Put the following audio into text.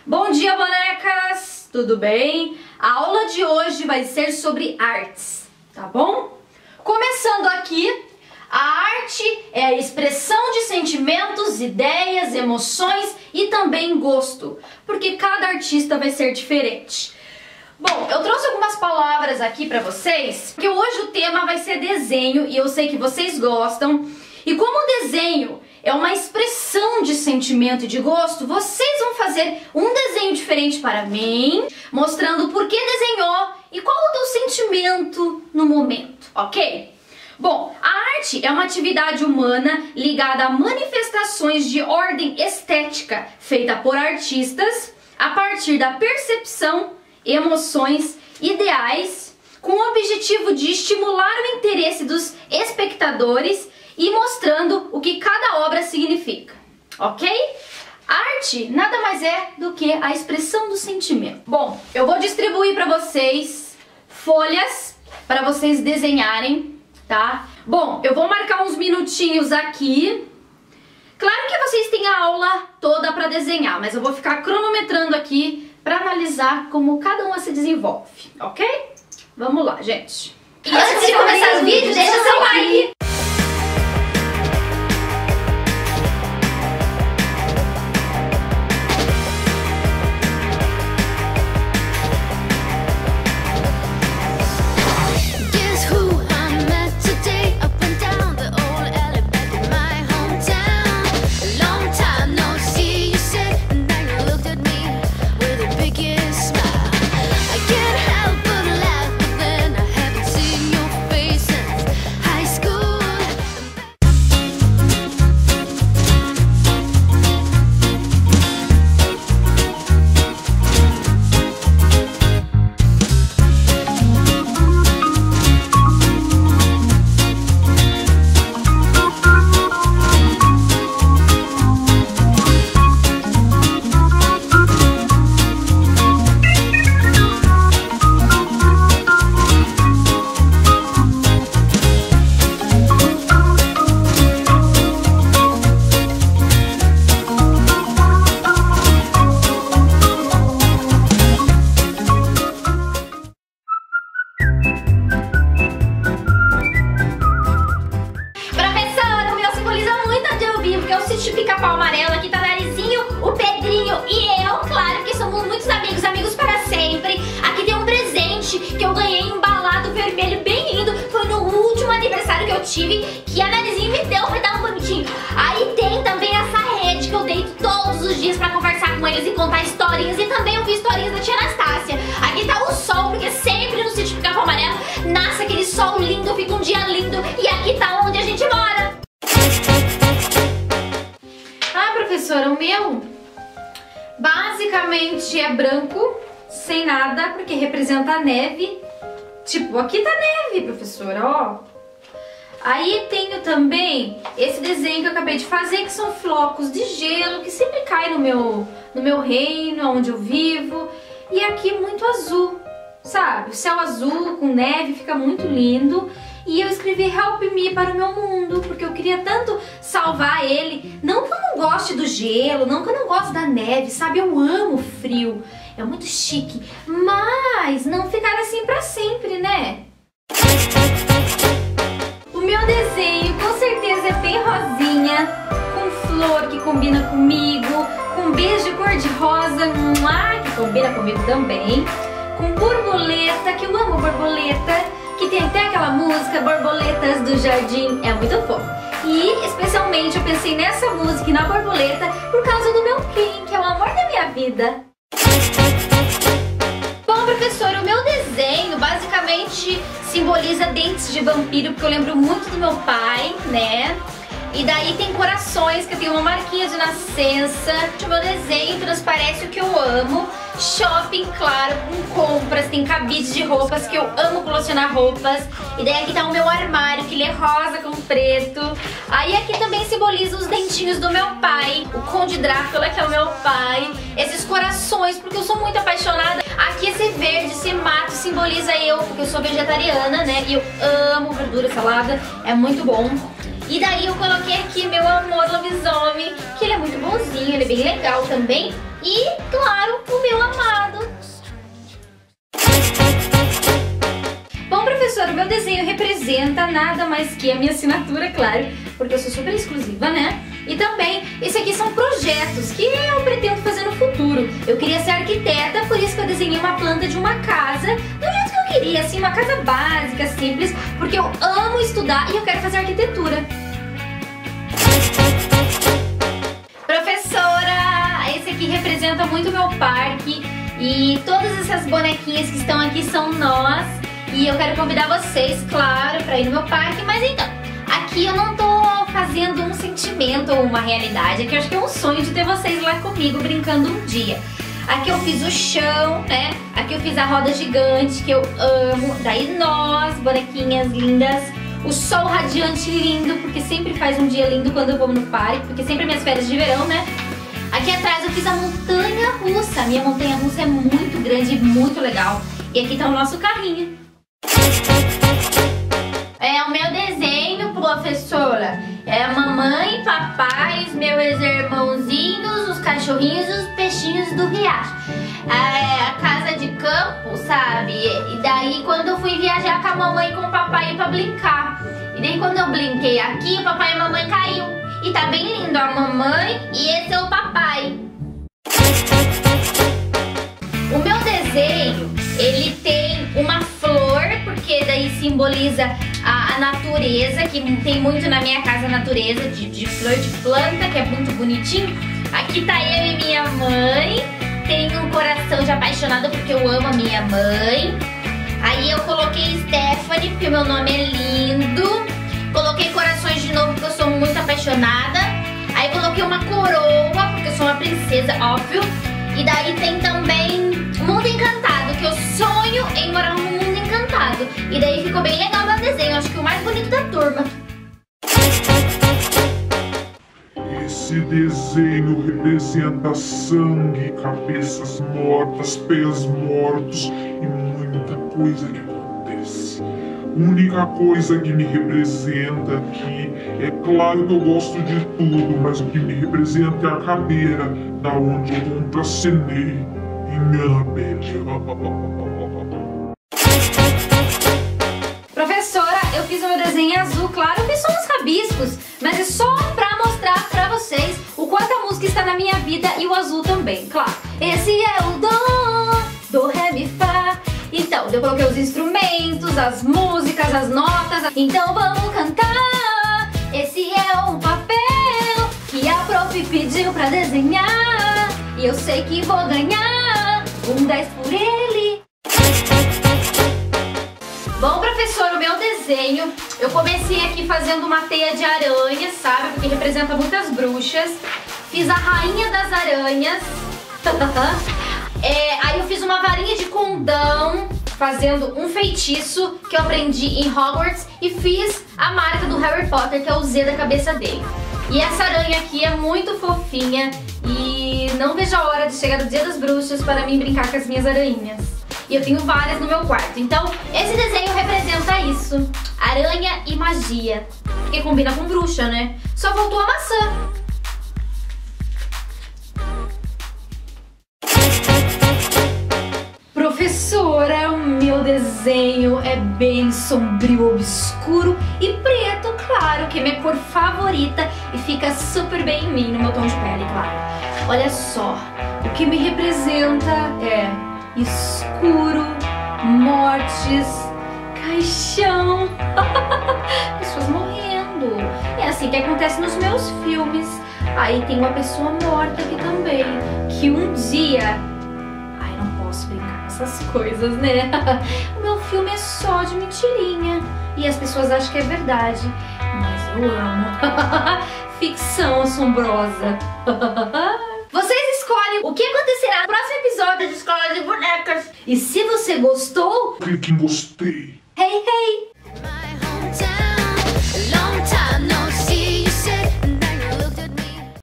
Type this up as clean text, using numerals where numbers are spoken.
Bom dia, bonecas! Tudo bem? A aula de hoje vai ser sobre artes, tá bom? Começando aqui, a arte é a expressão de sentimentos, ideias, emoções e também gosto, porque cada artista vai ser diferente. Bom, eu trouxe algumas palavras aqui pra vocês, porque hoje o tema vai ser desenho e eu sei que vocês gostam. E como o desenho é uma expressão de sentimento e de gosto, vocês vão fazer um desenho diferente para mim, mostrando por que desenhou e qual o teu sentimento no momento, ok? Bom, a arte é uma atividade humana ligada a manifestações de ordem estética, feita por artistas a partir da percepção, emoções, ideais, com o objetivo de estimular o interesse dos espectadores e mostrando o que cada obra significa, ok? Arte nada mais é do que a expressão do sentimento. Bom, eu vou distribuir para vocês folhas para vocês desenharem, tá? Bom, eu vou marcar uns minutinhos aqui. Claro que vocês têm a aula toda para desenhar, mas eu vou ficar cronometrando aqui para analisar como cada uma se desenvolve, ok? Vamos lá, gente. E antes de começar o vídeo, deixa seu like! Pica-pau amarelo, aqui tá Narizinho, o Pedrinho e eu, claro que somos muitos amigos, amigos para sempre. Aqui tem um presente que eu ganhei embalado vermelho, bem lindo. Foi no último aniversário que eu tive, que a Narizinho me deu, foi tão bonitinho. Aí tem também essa rede que eu deito todos os dias pra conversar com eles e contar historinhas. E também eu vi historinhas da tia Anastácia. Aqui tá o sol, porque sempre no sítio Pica-pau Amarelo nasce aquele sol lindo, fica um dia lindo. E aqui tá onde a gente mora. Professora, o meu basicamente é branco, sem nada, porque representa a neve. Tipo, aqui tá neve, professora, ó. Aí tenho também esse desenho que eu acabei de fazer, que são flocos de gelo, que sempre cai no meu reino, onde eu vivo. E aqui muito azul, sabe? O céu azul com neve, fica muito lindo. E eu escrevi Help Me para o meu mundo, porque eu queria tanto salvar ele. Não que eu não goste do gelo, não que eu não goste da neve, sabe? Eu amo o frio, é muito chique. Mas não ficar assim pra sempre, né? O meu desenho com certeza é bem rosinha, com flor que combina comigo, com beijo cor-de-rosa, que combina comigo também, com borboleta, que eu amo borboleta, que tem até aquela música Borboletas do Jardim, é muito fofo. E especialmente eu pensei nessa música e na borboleta por causa do meu Ken, que é o amor da minha vida. Bom, professora, o meu desenho basicamente simboliza dentes de vampiro, porque eu lembro muito do meu pai, né? E daí tem corações, que eu tenho uma marquinha de nascença. O meu desenho transparece o que eu amo. Shopping, claro, com compras, tem cabides de roupas, que eu amo colecionar roupas. E daí aqui tá o meu armário, que ele é rosa com preto. Aí aqui também simboliza os dentinhos do meu pai, o Conde Drácula, que é o meu pai. Esses corações, porque eu sou muito apaixonada. Aqui esse verde, esse mato, simboliza eu, porque eu sou vegetariana, né? E eu amo verdura, salada, é muito bom. E daí eu coloquei aqui meu amor lobisomem, que ele é muito bonzinho, ele é bem legal também. e, claro, o meu amado. Bom, professor, o meu desenho representa nada mais que a minha assinatura, claro, porque eu sou super exclusiva, né? E também, esse aqui são projetos que eu pretendo fazer no futuro. Eu queria ser arquiteta, por isso que eu desenhei uma planta de uma casa, do jeito que eu queria, assim, uma casa básica, simples, porque eu amo estudar e eu quero fazer arquitetura. Professora, esse aqui representa muito o meu parque e todas essas bonequinhas que estão aqui são nós. E eu quero convidar vocês, claro, para ir no meu parque, mas então, aqui eu não tô fazendo um sentimento ou uma realidade, aqui eu acho que é um sonho de ter vocês lá comigo brincando um dia. Aqui eu fiz o chão, né? Aqui eu fiz a roda gigante, que eu amo. Daí nós, bonequinhas lindas. O sol radiante lindo, porque sempre faz um dia lindo quando eu vou no parque, porque sempre minhas férias de verão, né? Aqui atrás eu fiz a montanha russa. A minha montanha russa é muito grande e muito legal. E aqui tá o nosso carrinho. É o meu desenho, professora. É a mamãe, papai, os meus irmãozinhos, os cachorrinhos e os peixinhos do riacho. É a casa de campo, sabe? E daí quando eu fui viajar com a mamãe e com o papai pra brincar. E daí quando eu brinquei aqui, o papai e a mamãe caiu. E tá bem lindo a mamãe e esse é o papai. O meu desenho, ele tem uma flor, porque daí simboliza a natureza, que tem muito na minha casa, a natureza de flor de planta, que é muito bonitinho. Aqui tá eu e minha mãe, tem um coração de apaixonada porque eu amo a minha mãe. Aí eu coloquei Stephanie, porque o meu nome é lindo. Coloquei corações de novo, porque eu sou muito apaixonada. Aí coloquei uma coroa, porque eu sou uma princesa, óbvio. E daí tem também Mundo Encantado, que eu sonho em morar num mundo encantado. E daí ficou bem legal o meu desenho, acho que o mais bonito da turma. Esse desenho representa sangue, cabeças mortas, pés mortos e muita coisa que acontece. A única coisa que me representa aqui, é claro que eu gosto de tudo, mas o que me representa é a cadeira, da onde eu contracenei em minha pele. Professora, eu fiz o meu desenho azul, claro que são uns rabiscos, mas é só pra mostrar pra vocês o quanto a música está na minha vida e o azul também, claro. Esse é o do, ré, mi, fá. Então, eu coloquei os instrumentos, as músicas, as notas. Então vamos cantar. Esse é um papel que a prof pediu pra desenhar. E eu sei que vou ganhar 10 por ele. Bom, professor, o meu desenho, eu comecei aqui fazendo uma teia de aranha, sabe? Porque representa muitas bruxas. Fiz a rainha das aranhas. Aí eu fiz uma varinha de condão, fazendo um feitiço que eu aprendi em Hogwarts. E fiz a marca do Harry Potter, que é o Z da cabeça dele. E essa aranha aqui é muito fofinha. E não vejo a hora de chegar o Dia das Bruxas para mim brincar com as minhas aranhas. E eu tenho várias no meu quarto. Então, esse desenho representa isso. Aranha e magia. Porque combina com bruxa, né? Só faltou a maçã. Professora, o meu desenho é bem sombrio, obscuro e preto, claro, que é minha cor favorita e fica super bem em mim, no meu tom de pele, claro. Olha só, o que me representa é escuro, mortes, caixão, pessoas morrendo. É assim que acontece nos meus filmes. Aí tem uma pessoa morta aqui também, que um dia... Ai, não posso brincar com essas coisas, né? O meu filme é só de mentirinha e as pessoas acham que é verdade, mas eu amo. Ficção assombrosa. Vocês escolhem o que acontecerá no próximo episódio de Escola de Bonecas. E se você gostou, Clique em gostei. hey, hey!